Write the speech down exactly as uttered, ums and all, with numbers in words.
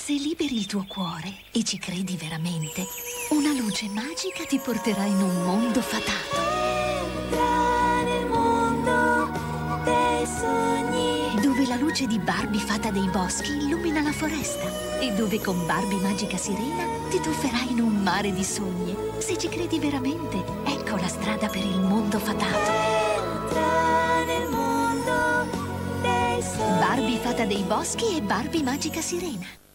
Se liberi il tuo cuore e ci credi veramente, una luce magica ti porterà in un mondo fatato. Entra nel mondo dei sogni, Dove la luce di Barbie fata dei boschi illumina la foresta e dove con Barbie magica sirena ti tufferai in un mare di sogni. Se ci credi veramente, ecco la strada per il mondo fatato. entra nel mondo dei sogni. Barbie fata dei boschi e Barbie magica sirena.